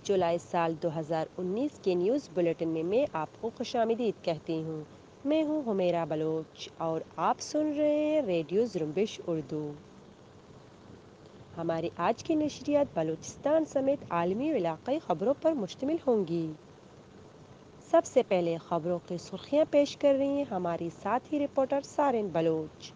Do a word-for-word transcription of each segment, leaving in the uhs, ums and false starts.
جولائی سال دو ہزار انیس کے نیوز بلیٹن میں میں آپ کو خوش آمدید کہتی ہوں۔ میں ہوں حمیرہ بلوچ اور آپ سن رہے ہیں ریڈیو زرمبش اردو۔ ہماری آج کی نشریات بلوچستان سمیت عالمی و علاقائی خبروں پر مشتمل ہوں گی۔ سب سے پہلے خبروں کی سرخیاں پیش کر رہی ہیں ہماری ساتھی رپورٹر سارن بلوچ۔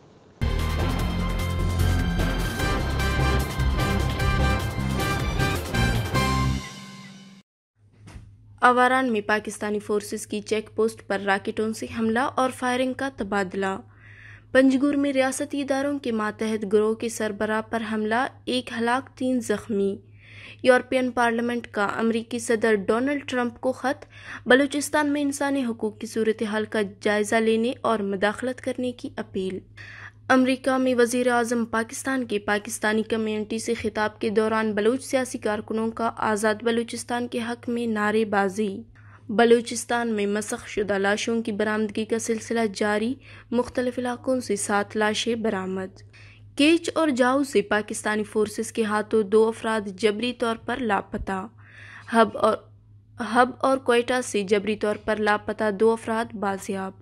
آواران میں پاکستانی فورسز کی چیک پوسٹ پر راکٹوں سے حملہ اور فائرنگ کا تبادلہ۔ پنجگور میں ریاستی اداروں کے ماتحت گروہ کے سربراہ پر حملہ، ایک ہلاک تین زخمی۔ یورپین پارلیمنٹ کا امریکی صدر ڈونلڈ ٹرمپ کو خط، بلوچستان میں انسانی حقوق کی صورتحال کا جائزہ لینے اور مداخلت کرنے کی اپیل۔ امریکہ میں وزیر اعظم پاکستان کے پاکستانی کمیونٹی سے خطاب کے دوران بلوچ سیاسی کارکنوں کا آزاد بلوچستان کے حق میں نعرے بازی۔ بلوچستان میں مسخ شدہ لاشوں کی برآمدگی کا سلسلہ جاری، مختلف علاقوں سے سات لاشیں برآمد۔ کیچ اور جاؤ سے پاکستانی فورسز کے ہاتھوں دو افراد جبری طور پر لاپتہ۔ ہب اور ہب اور کوئٹہ سے جبری طور پر لاپتہ دو افراد بازیاب۔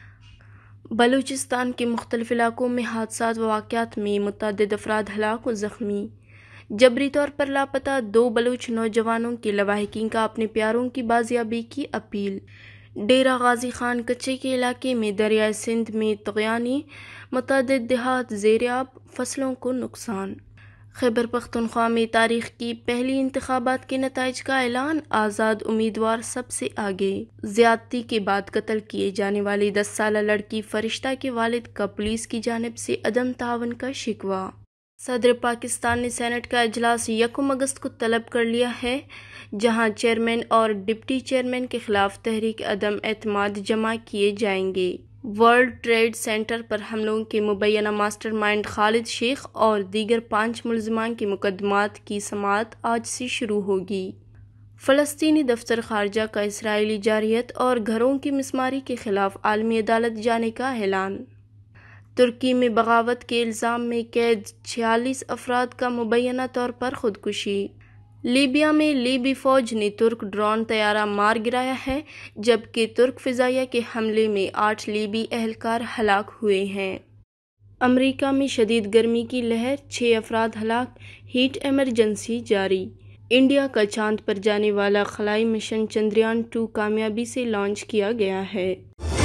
بلوچستان کے مختلف علاقوں میں حادثات و واقعات میں متعدد افراد ہلاک و زخمی۔ جبری طور پر لاپتہ دو بلوچ نوجوانوں کے لواحقین کا اپنے پیاروں کی بازیابی کی اپیل۔ ڈیرہ غازی خان کچے کے علاقے میں دریائے سندھ میں طغیانی، متعدد دیہات زیر آب، فصلوں کو نقصان۔ خیبر پختونخوا میں تاریخ کی پہلی انتخابات کے نتائج کا اعلان، آزاد امیدوار سب سے آگے۔ زیادتی کے بعد قتل کیے جانے والی دس سالہ لڑکی فرشتہ کے والد کا پولیس کی جانب سے عدم تعاون کا شکوہ۔ صدر پاکستان نے سینیٹ کا اجلاس یکم اگست کو طلب کر لیا ہے، جہاں چیئرمین اور ڈپٹی چیئرمین کے خلاف تحریک عدم اعتماد جمع کیے جائیں گے۔ ورلڈ ٹریڈ سینٹر پر حملوں کے مبینہ ماسٹر مائنڈ خالد شیخ اور دیگر پانچ ملزمان کے مقدمات کی سماعت آج سے شروع ہوگی۔ فلسطینی دفتر خارجہ کا اسرائیلی جارحیت اور گھروں کی مسماری کے خلاف عالمی عدالت جانے کا اعلان۔ ترکی میں بغاوت کے الزام میں قید چھیالیس افراد کا مبینہ طور پر خودکشی۔ لیبیا میں لیبی فوج نے ترک ڈرون طیارہ مار گرایا ہے، جبکہ ترک فضائیہ کے حملے میں آٹھ لیبی اہلکار ہلاک ہوئے ہیں۔ امریکہ میں شدید گرمی کی لہر، چھ افراد ہلاک، ہیٹ ایمرجنسی جاری۔ انڈیا کا چاند پر جانے والا خلائی مشن چندریان ٹو کامیابی سے لانچ کیا گیا ہے۔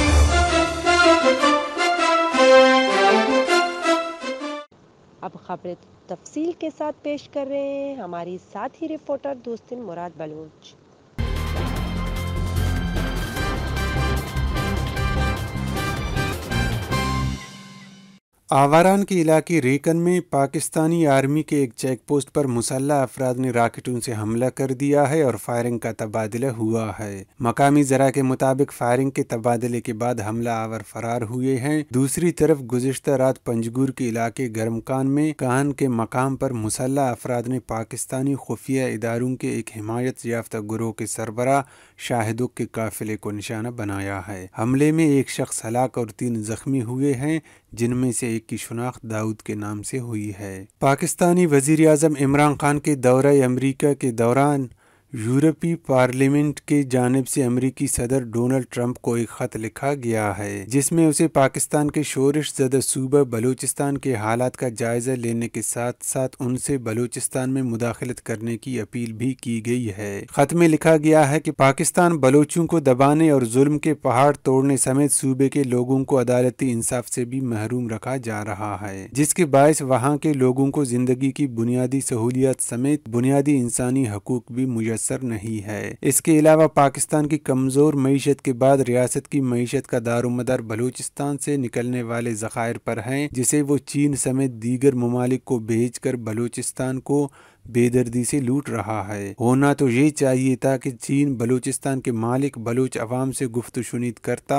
اب خبریں تفصیل کے ساتھ پیش کر رہے ہیں ہماری ساتھی رپورٹر دوستن مراد بلوچ۔ آواران کے علاقے ریکن میں پاکستانی آرمی کے ایک چیک پوسٹ پر مسلح افراد نے راکٹوں سے حملہ کر دیا ہے اور فائرنگ کا تبادلہ ہوا ہے۔ مقامی ذرائع کے مطابق فائرنگ کے تبادلے کے بعد حملہ آور فرار ہوئے ہیں۔ دوسری طرف گزشتہ رات پنجگور کے علاقے گرمکان میں کان کے مقام پر مسلح افراد نے پاکستانی خفیہ اداروں کے ایک حمایت یافتہ گروہ کے سربراہ شاہدک کے قافلے کو نشانہ بنایا ہے۔ حملے میں ایک شخص ہلاک اور تین زخمی ہوئے ہیں، جن میں سے ایک کی شناخت داؤد کے نام سے ہوئی ہے۔ پاکستانی وزیر اعظم عمران خان کے دورہ امریکہ کے دوران یورپی پارلیمنٹ کی جانب سے امریکی صدر ڈونلڈ ٹرمپ کو ایک خط لکھا گیا ہے، جس میں اسے پاکستان کے شورش زدہ صوبہ بلوچستان کے حالات کا جائزہ لینے کے ساتھ ساتھ ان سے بلوچستان میں مداخلت کرنے کی اپیل بھی کی گئی ہے۔ خط میں لکھا گیا ہے کہ پاکستان بلوچوں کو دبانے اور ظلم کے پہاڑ توڑنے سمیت صوبے کے لوگوں کو عدالتی انصاف سے بھی محروم رکھا جا رہا ہے، جس کے باعث وہاں کے لوگوں کو زندگی کی بنیادی سہولیات سمیت بنیادی انسانی حقوق بھی میسر نہیں ہے۔ اس کے علاوہ پاکستان کی کمزور معیشت کے بعد ریاست کی معیشت کا دار و مدار بلوچستان سے نکلنے والے ذخائر پر ہیں، جسے وہ چین سمیت دیگر ممالک کو بھیج کر بلوچستان کو بے دردی سے لوٹ رہا ہے۔ ہونا تو یہ چاہیے تھا کہ چین بلوچستان کے مالک بلوچ عوام سے گفت و شنید کرتا،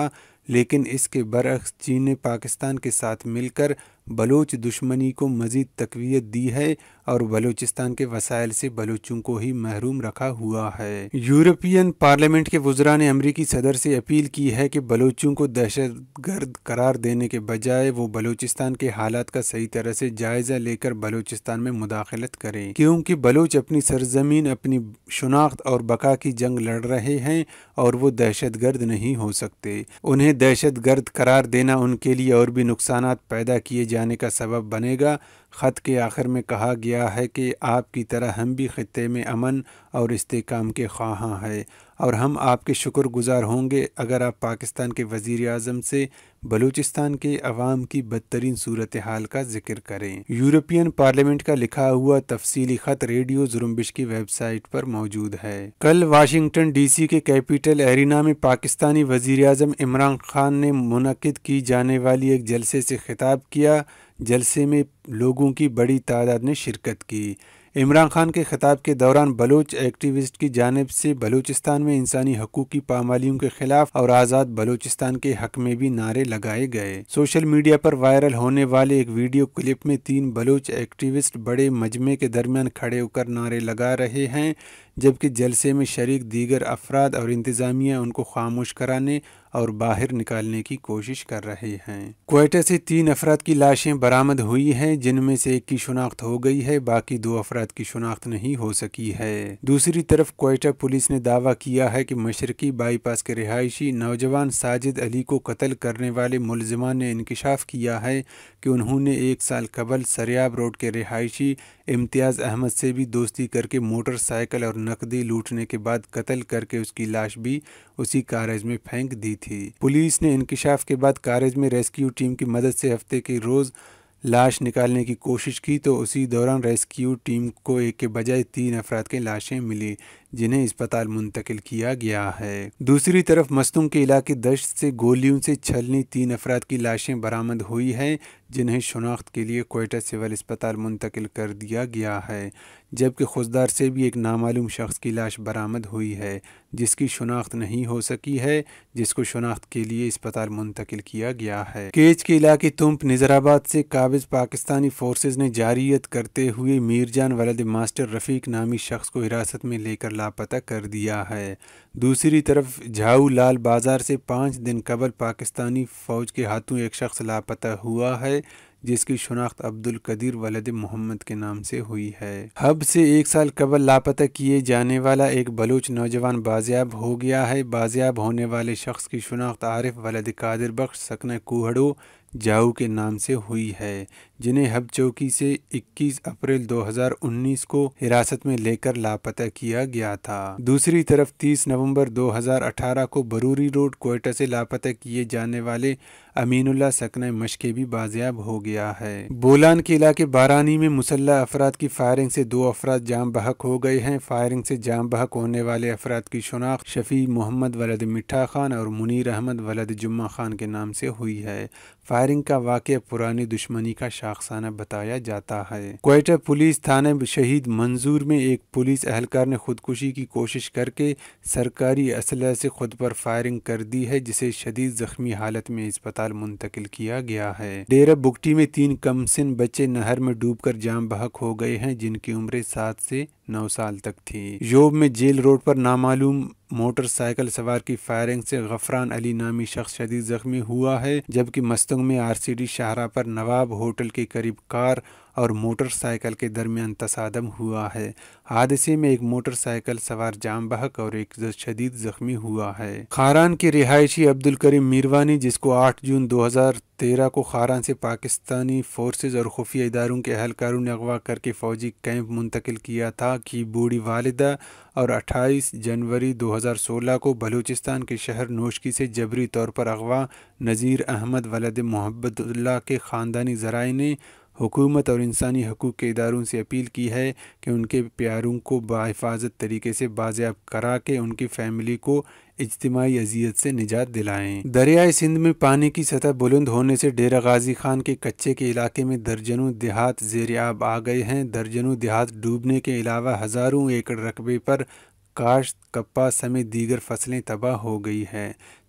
لیکن اس کے برعکس چین نے پاکستان کے ساتھ مل کر بلوچ دشمنی کو مزید تقویت دی ہے اور بلوچستان کے وسائل سے بلوچوں کو ہی محروم رکھا ہوا ہے۔ یورپین پارلیمنٹ کے وزراء نے امریکی صدر سے اپیل کی ہے کہ بلوچوں کو دہشت گرد قرار دینے کے بجائے وہ بلوچستان کے حالات کا صحیح طرح سے جائزہ لے کر بلوچستان میں مداخلت کریں، کیونکہ بلوچ اپنی سرزمین، اپنی شناخت اور بقا کی جنگ لڑ رہے ہیں اور وہ دہشت گرد نہیں ہو سکتے۔ انہیں دہشت گرد قرار دینا ان کے لیے اور بھی نقصانات پیدا کیے جانے کا سبب بنے گا۔ خط کے آخر میں کہا گیا ہے کہ آپ کی طرح ہم بھی خطے میں امن اور استحکام کے خواہاں ہیں اور ہم آپ کے شکر گزار ہوں گے اگر آپ پاکستان کے وزیر اعظم سے بلوچستان کے عوام کی بدترین صورتحال کا ذکر کریں۔ یورپین پارلیمنٹ کا لکھا ہوا تفصیلی خط ریڈیو زرمبش کی ویب سائٹ پر موجود ہے۔ کل واشنگٹن ڈی سی کے کیپٹل ایرینا میں پاکستانی وزیر اعظم عمران خان نے منعقد کی جانے والی ایک جلسے سے خطاب کیا۔ جلسے میں لوگوں کی بڑی تعداد نے شرکت کی۔ عمران خان کے خطاب کے دوران بلوچ ایکٹیوسٹ کی جانب سے بلوچستان میں انسانی حقوق کی پامالیوں کے خلاف اور آزاد بلوچستان کے حق میں بھی نعرے لگائے گئے۔ سوشل میڈیا پر وائرل ہونے والے ایک ویڈیو کلپ میں تین بلوچ ایکٹیوسٹ بڑے مجمع کے درمیان کھڑے ہو کر نعرے لگا رہے ہیں، جبکہ جلسے میں شریک دیگر افراد اور انتظامیہ ان کو خاموش کرانے اور باہر نکالنے کی کوشش کر رہے ہیں۔ کوئٹہ سے تین افراد کی لاشیں برآمد ہوئی ہیں، جن میں سے ایک کی شناخت ہو گئی ہے، باقی دو افراد کی شناخت نہیں ہو سکی ہے۔ دوسری طرف کوئٹہ پولیس نے دعویٰ کیا ہے کہ مشرقی بائی پاس کے رہائشی نوجوان ساجد علی کو قتل کرنے والے ملزمان نے انکشاف کیا ہے کہ انہوں نے ایک سال قبل سریاب روڈ کے رہائشی امتیاز احمد سے بھی دوستی کر کے موٹر سائیکل اور نقدی لوٹنے کے بعد قتل کر کے اس کی لاش بھی اسی کارج میں پھینک دی تھی۔ پولیس نے انکشاف کے بعد کارج میں ریسکیو ٹیم کی مدد سے ہفتے کے روز لاش نکالنے کی کوشش کی تو اسی دوران ریسکیو ٹیم کو ایک کے بجائے تین افراد کی لاشیں ملی، جنہیں اسپتال منتقل کیا گیا ہے۔ دوسری طرف مستونگ کے علاقے دشت سے گولیوں سے چھلنی تین افراد کی لاشیں برآمد ہوئی ہیں، جنہیں شناخت کے لیے کوئٹہ سول اسپتال منتقل کر دیا گیا ہے، جبکہ خضدار سے بھی ایک نامعلوم شخص کی لاش برآمد ہوئی ہے جس کی شناخت نہیں ہو سکی ہے، جس کو شناخت کے لیے اسپتال منتقل کیا گیا ہے۔ کیچ کے علاقے تمپ نظرآباد سے قابض پاکستانی فورسز نے جارحیت کرتے ہوئے میرجان ولد ماسٹر رفیق نامی شخص کو حراست میں لے کر لاپتہ کر دیا ہے۔ دوسری طرف جھاؤ لال بازار سے پانچ دن قبل پاکستانی فوج کے ہاتھوں ایک شخص لاپتہ ہوا ہے، جس کی شناخت عبد القدیر ولد محمد کے نام سے ہوئی ہے۔ حب سے ایک سال قبل لاپتہ کیے جانے والا ایک بلوچ نوجوان بازیاب ہو گیا ہے۔ بازیاب ہونے والے شخص کی شناخت عارف ولد قادر بخش سکنہ کوہڑو جاؤ کے نام سے ہوئی ہے، جنہیں حب چوکی سے اکیس اپریل دو ہزار انیس کو حراست میں لے کر لاپتہ کیا گیا تھا۔ دوسری طرف تیس نومبر دو ہزار اٹھارہ کو بروری روڈ کوئٹہ سے لاپتہ کیے جانے والے امین اللہ سکنہ مشکے بھی بازیاب ہو گیا ہے۔ بولان کے علاقے بارانی میں مسلح افراد کی فائرنگ سے دو افراد جاں بحق ہو گئے ہیں۔ فائرنگ سے جاں بحق ہونے والے افراد کی شناخت شفیع محمد ولد مٹھا خان اور منیر احمد ولد جمعہ خان کے نام سے ہوئی ہے۔ فائرنگ کا واقعہ پرانی دشمنی کا شاخسانہ بتایا جاتا ہے۔ کوئٹہ پولیس تھانہ شہید منظور میں ایک پولیس اہلکار نے خودکشی کی کوشش کر کے سرکاری اسلحے سے خود پر فائرنگ کر دی ہے، جسے شدید زخمی حالت میں اسپتال منتقل کیا گیا ہے۔ ڈیرہ بگٹی میں تین کم سن بچے نہر میں ڈوب کر جاں بحق ہو گئے ہیں، جن کی عمریں سات سے نو سال تک تھی۔ یوب میں جیل روڈ پر نامعلوم موٹر سائیکل سوار کی فائرنگ سے غفران علی نامی شخص شدید زخمی ہوا ہے، جبکہ مستنگ میں آر سی ڈی شاہراہ پر نواب ہوٹل کے قریب کار اور موٹر سائیکل کے درمیان تصادم ہوا ہے۔ حادثے میں ایک موٹر سائیکل سوار جاں بحق اور ایک شدید زخمی ہوا ہے۔ خاران کے رہائشی عبد الکریم میروانی، جس کو آٹھ جون دو ہزار تیرہ کو خاران سے پاکستانی فورسز اور خفیہ اداروں کے اہلکاروں نے اغوا کر کے فوجی کیمپ منتقل کیا تھا، کی بوڑھی والدہ اور اٹھائیس جنوری دو ہزار سولہ کو بلوچستان کے شہر نوشکی سے جبری طور پر اغوا نذیر احمد ولد محبت اللہ کے خاندانی ذرائع نے حکومت اور انسانی حقوق کے اداروں سے اپیل کی ہے کہ ان کے پیاروں کو باحفاظت طریقے سے بازیاب کرا کے ان کی فیملی کو اجتماعی اذیت سے نجات دلائیں۔ دریائے سندھ میں پانی کی سطح بلند ہونے سے ڈیرہ غازی خان کے کچے کے علاقے میں درجنوں دیہات زیر آب آ گئے ہیں۔ درجنوں دیہات ڈوبنے کے علاوہ ہزاروں ایکڑ رقبے پر کاشت کپا سمیت دیگر فصلیں تباہ ہو گئی ہیں۔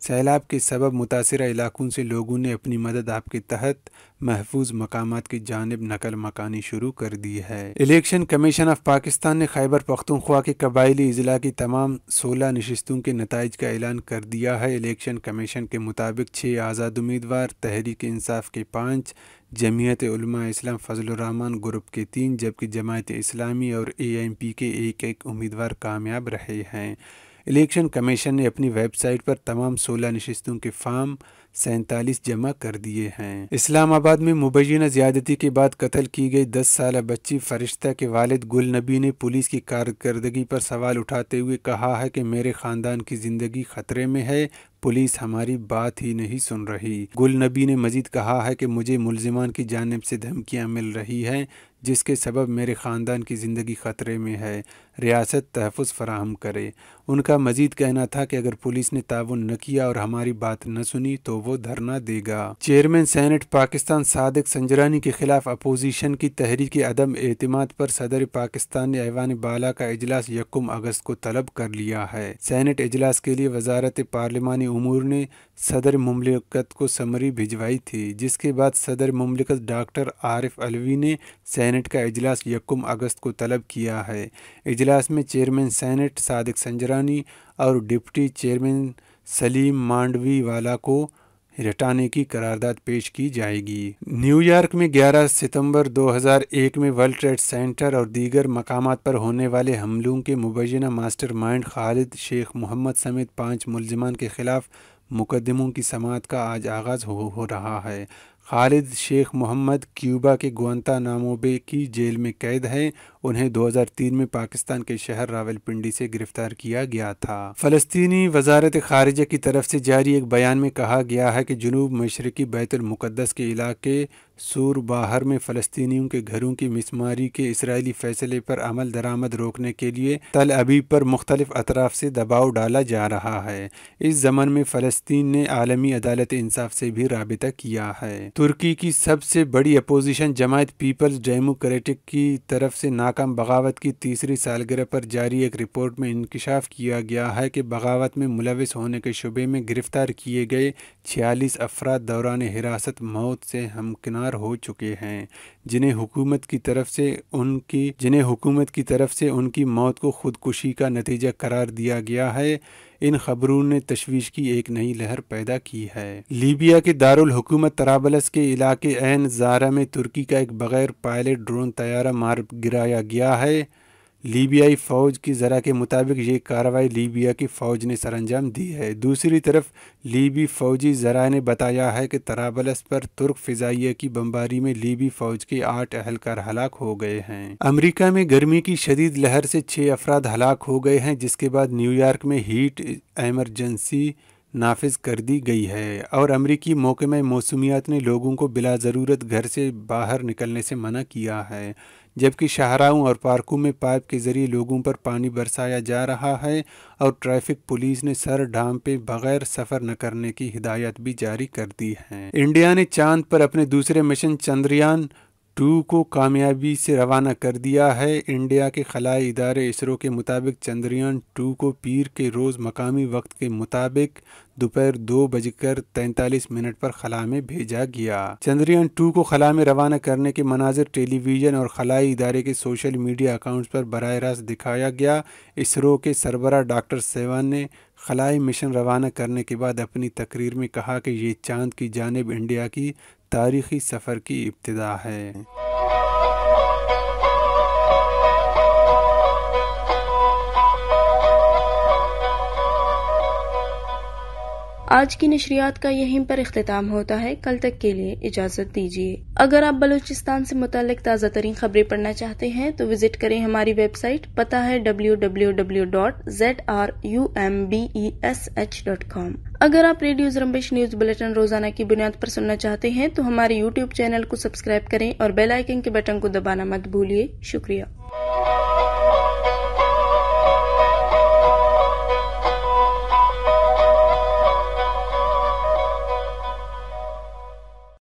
سیلاب کے سبب متاثرہ علاقوں سے لوگوں نے اپنی مدد آپ کے تحت محفوظ مقامات کی جانب نقل مکانی شروع کر دی ہے۔ الیکشن کمیشن آف پاکستان نے خیبر پختونخوا کے قبائلی اضلاع کی تمام سولہ نشستوں کے نتائج کا اعلان کر دیا ہے۔ الیکشن کمیشن کے مطابق چھ آزاد امیدوار، تحریک انصاف کے پانچ، جمعیت علماء اسلام فضل الرحمان گروپ کے تین، جبکہ جماعت اسلامی اور اے ایم پی کے ایک ایک امیدوار کامیاب رہے ہیں۔ الیکشن کمیشن نے اپنی ویب سائٹ پر تمام سولہ نشستوں کے فارم سینتالیس جمع کر دیے ہیں۔ اسلام آباد میں مبینہ زیادتی کے بعد قتل کی گئی دس سالہ بچی فرشتہ کے والد گل نبی نے پولیس کی کارکردگی پر سوال اٹھاتے ہوئے کہا ہے کہ میرے خاندان کی زندگی خطرے میں ہے، پولیس ہماری بات ہی نہیں سن رہی۔ گل نبی نے مزید کہا ہے کہ مجھے ملزمان کی جانب سے دھمکیاں مل رہی ہیں جس کے سبب میرے خاندان کی زندگی خطرے میں ہے، ریاست تحفظ فراہم کرے۔ ان کا مزید کہنا تھا کہ اگر پولیس نے تعاون نہ کیا اور ہماری بات نہ سنی تو وہ دھرنا دے گا۔ چیئرمین سینٹ پاکستان صادق سنجرانی کے خلاف اپوزیشن کی تحریک عدم اعتماد پر صدر پاکستان نے ایوان بالا کا اجلاس یکم اگست کو طلب کر لیا ہے۔ سینٹ اجلاس کے لیے وزارت پارلیمانی امور نے صدر مملکت کو سمری بھجوائی تھی، جس کے بعد صدر مملکت ڈاکٹر عارف علوی نے سینٹ کا اجلاس یکم اگست کو طلب کیا ہے۔ اجلاس میں چیئرمین سینٹ صادق سنجرانی اور ڈپٹی چیئرمین سلیم مانڈوی والا کو ہٹانے کی قرارداد پیش کی جائے گی۔ نیو یارک میں گیارہ ستمبر دو ہزار ایک میں ورلڈ ٹریڈ سینٹر اور دیگر مقامات پر ہونے والے حملوں کے مبینہ ماسٹر مائنڈ خالد شیخ محمد سمیت پانچ ملزمان کے خلاف مقدموں کی سماعت کا آج آغاز ہو, ہو رہا ہے۔ خالد شیخ محمد کیوبا کے گوانتانامو بے کی جیل میں قید ہیں۔ انہیں دو ہزار تین میں پاکستان کے شہر راولپنڈی سے گرفتار کیا گیا تھا۔ فلسطینی وزارت خارجہ کی طرف سے جاری ایک بیان میں کہا گیا ہے کہ جنوب مشرقی بیت المقدس کے علاقے سور باہر میں فلسطینیوں کے گھروں کی مسماری کے اسرائیلی فیصلے پر عمل درآمد روکنے کے لیے تل ابیب پر مختلف اطراف سے دباؤ ڈالا جا رہا ہے۔ اس ضمن میں فلسطین نے عالمی عدالت انصاف سے بھی رابطہ کیا ہے۔ ترکی کی سب سے بڑی اپوزیشن جماعت پیپلز ڈیموکریٹک کی طرف سے ناکام بغاوت کی تیسری سالگرہ پر جاری ایک رپورٹ میں انکشاف کیا گیا ہے کہ بغاوت میں ملوث ہونے کے شبے میں گرفتار کیے گئے چھیالیس افراد دوران حراست موت سے ہمکنار ہو چکے ہیں، جنہیں حکومت کی طرف سے ان کی جنہیں حکومت کی طرف سے ان کی موت کو خودکشی کا نتیجہ قرار دیا گیا ہے۔ ان خبروں نے تشویش کی ایک نئی لہر پیدا کی ہے۔ لیبیا کے دارالحکومت طرابلس کے علاقے عین زارا میں ترکی کا ایک بغیر پائلٹ ڈرون طیارہ مار گرایا گیا ہے۔ لیبیائی فوج کی ذرا کے مطابق یہ کارروائی لیبیا کی فوج نے سر انجام دی ہے۔ دوسری طرف لیبی فوجی ذرائع نے بتایا ہے کہ طرابلس پر ترک فضائیہ کی بمباری میں لیبی فوج کے آٹھ اہلکار ہلاک ہو گئے ہیں۔ امریکہ میں گرمی کی شدید لہر سے چھ افراد ہلاک ہو گئے ہیں، جس کے بعد نیو یارک میں ہیٹ ایمرجنسی نافذ کر دی گئی ہے اور امریکی محکمہ موسمیات نے لوگوں کو بلا ضرورت گھر سے باہر نکلنے سے منع کیا ہے، جبکہ شاہراہوں اور پارکوں میں پائپ کے ذریعے لوگوں پر پانی برسایا جا رہا ہے اور ٹریفک پولیس نے سر ڈھانپے بغیر سفر نہ کرنے کی ہدایت بھی جاری کر دی ہے۔ انڈیا نے چاند پر اپنے دوسرے مشن چندریان ٹو کو کامیابی سے روانہ کر دیا ہے۔ انڈیا کے خلائی ادارے اسرو کے مطابق چندریان ٹو کو پیر کے روز مقامی وقت کے مطابق دوپہر دو بج کر تینتالیس منٹ پر خلا میں بھیجا گیا۔ چندریان ٹو کو خلا میں روانہ کرنے کے مناظر ٹیلی ویژن اور خلائی ادارے کے سوشل میڈیا اکاؤنٹس پر براہ راست دکھایا گیا۔ اسرو کے سربراہ ڈاکٹر سیوان نے خلائی مشن روانہ کرنے کے بعد اپنی تقریر میں کہا کہ یہ چاند کی جانب انڈیا کی تاریخی سفر کی ابتدا ہے۔ آج کی نشریات کا یہیں پر اختتام ہوتا ہے۔ کل تک کے لیے اجازت دیجیے۔ اگر آپ بلوچستان سے متعلق تازہ ترین خبریں پڑھنا چاہتے ہیں تو وزٹ کریں ہماری ویب سائٹ، پتہ ہے W W W dot Z R U M B E S H dot com. اگر آپ ریڈیو زرمبش نیوز بلیٹن روزانہ کی بنیاد پر سننا چاہتے ہیں تو ہمارے یوٹیوب چینل کو سبسکرائب کریں اور بیل آئیکن کے بٹن کو دبانا مت بھولیے۔ شکریہ۔